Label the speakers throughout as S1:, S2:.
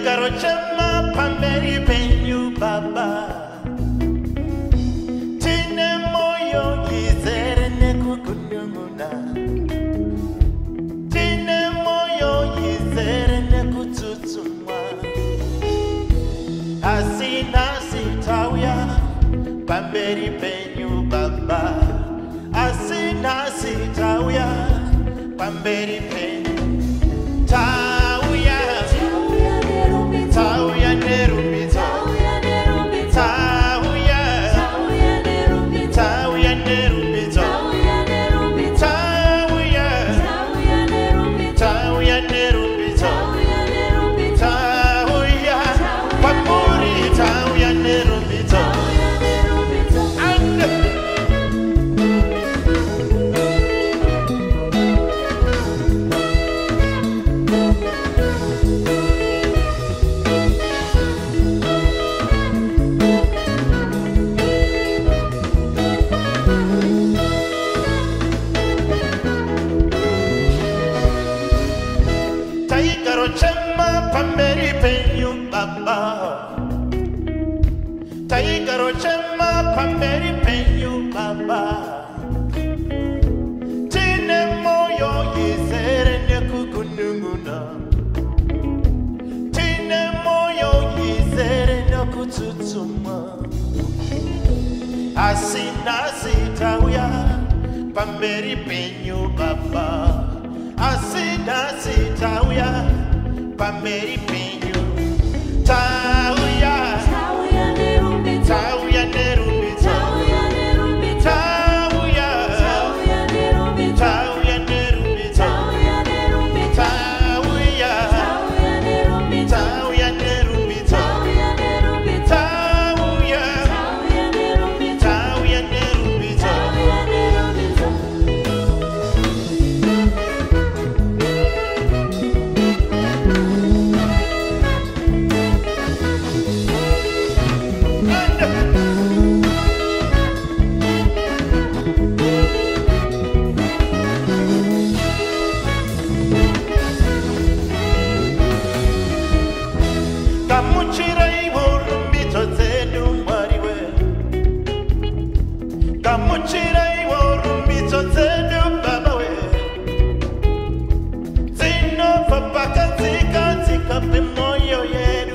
S1: Taigaro chema pamberi penyu baba. Tine moyo yizere nekukunyunguna. Tine moyo yizere nekututumwa. Asina Tauya pamberi penyu baba. Asina Tauya pamberi penyu. Tauya, Tauya Nerumbidzo, Tauya, Tauya Nerumbidzo, Tauya, Tauya Nerumbidzo, Tauya, Papuri, Tauya Nerumbidzo. Taigaro chema pamberi penyu baba. Taigaro chema pamberi penyu baba. Tine moyo yizere nekukununguna. Tine moyo yizere nekututuma. Asina Tauya pamberi penyu baba. Asina Tauya pamberi penyu. Tauya, Tauya Nerumbidzo, Tauya Nerumbidzo, Tauya, Tauya Nerumbidzo, Tauya Nerumbidzo, Tauya, Tauya Nerumbidzo, Tauya, Tauya Nerumbidzo. Kamuchirai Nerumbidzo zedu mariwe. Kamuchirai Nerumbidzo zedu baba we. Zino papaka zika moyo yedu.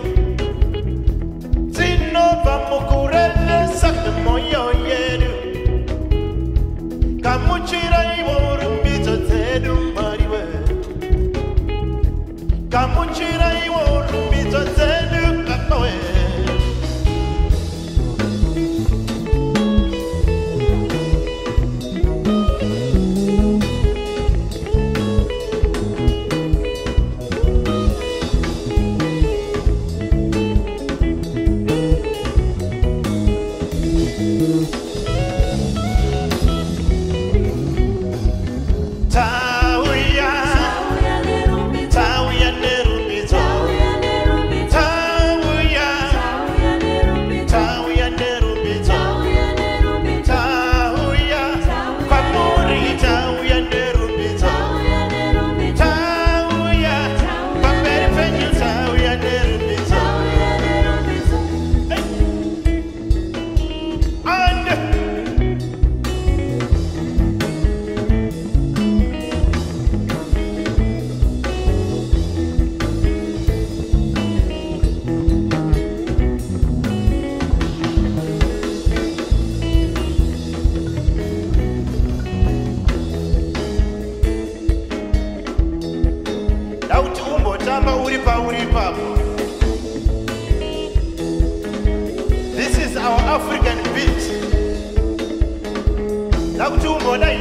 S1: Zino pamukurele sakpe moyo yedu. Kamuchirai Nerumbidzo zedu mariwe. Kamuchirai Nerumbidzo zedu baba we. Tauya, Tauya Nerumbidzo, Tauya, Tauya Nerumbidzo, Tauya, Papuri, Tauya Nerumbidzo, Tauya, pamberi penyu Tauya Nerumbidzo. Dauti umbotamba uri papo. This is our African beat. Dauti umbodai.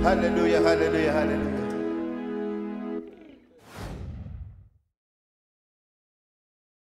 S1: Hallelujah, hallelujah, hallelujah.